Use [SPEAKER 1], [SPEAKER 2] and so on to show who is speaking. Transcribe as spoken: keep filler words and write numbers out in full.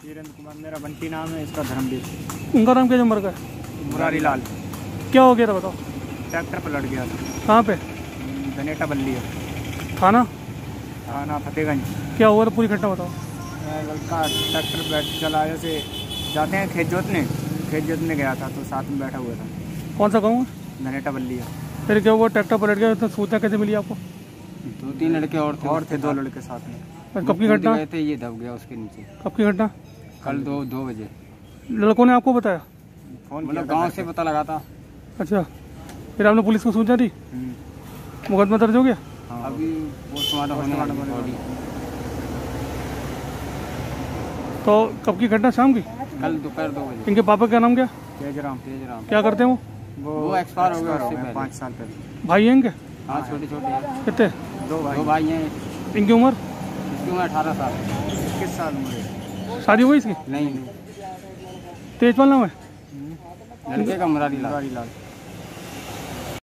[SPEAKER 1] वीरेंद्र कुमार मेरा बंटी नाम है, इसका धर्मवीर।
[SPEAKER 2] उनका नाम क्या जो मर गया?
[SPEAKER 1] मुरारी लाल।
[SPEAKER 2] क्या हो गया था बताओ?
[SPEAKER 1] ट्रैक्टर पलट गया था।
[SPEAKER 2] कहाँ पे?
[SPEAKER 1] धनेटा बल्ली है।
[SPEAKER 2] थाना?
[SPEAKER 1] थाना फतेहगंज।
[SPEAKER 2] क्या हुआ था पूरी घटना बताओ?
[SPEAKER 1] लड़का ट्रैक्टर बैठ चला जैसे जाते हैं खेत जोतने, खेत जोतने गया था तो साथ में बैठा हुआ था।
[SPEAKER 2] कौन सा गाँव है?
[SPEAKER 1] धनेटा बल्ली है।
[SPEAKER 2] फिर क्या हुआ? ट्रैक्टर पलट गया तो सूचना कैसे मिली आपको?
[SPEAKER 1] दो तीन लड़के और थे और थे दो लड़के साथ में।
[SPEAKER 2] कब की घटना
[SPEAKER 1] थे? ये दब गया उसके नीचे।
[SPEAKER 2] कब की घटना?
[SPEAKER 1] कल दो दो बजे।
[SPEAKER 2] लड़कों ने आपको बताया?
[SPEAKER 1] फोन मतलब गांव से पता लगा था।
[SPEAKER 2] अच्छा, फिर आपने पुलिस को सूचना दी? मुकदमा दर्ज हो गया?
[SPEAKER 1] हाँ, अभी पोस्टमार्टम होने वाला बॉडी।
[SPEAKER 2] तो कब की घटना? शाम की?
[SPEAKER 1] कल दोपहर दो बजे।
[SPEAKER 2] इनके पापा का नाम क्या?
[SPEAKER 1] तेजराम। तेजराम।
[SPEAKER 2] क्या करते हैं वो?
[SPEAKER 1] वो एक्सपायर हो गया उससे पहले, पाँच साल पहले।
[SPEAKER 2] भाई हैं इनके?
[SPEAKER 1] हाँ, छोटे छोटे हैं।
[SPEAKER 2] कितने?
[SPEAKER 1] दो भाई। दो भाई हैं।
[SPEAKER 2] इनकी उम्र?
[SPEAKER 1] इसकी उम्र अठारह साल। इक्कीस साल उम्र है।
[SPEAKER 2] शादी हुई इसकी?
[SPEAKER 1] नहीं।
[SPEAKER 2] तेजपाल नाम है
[SPEAKER 1] लड़के का मुरारी लाल।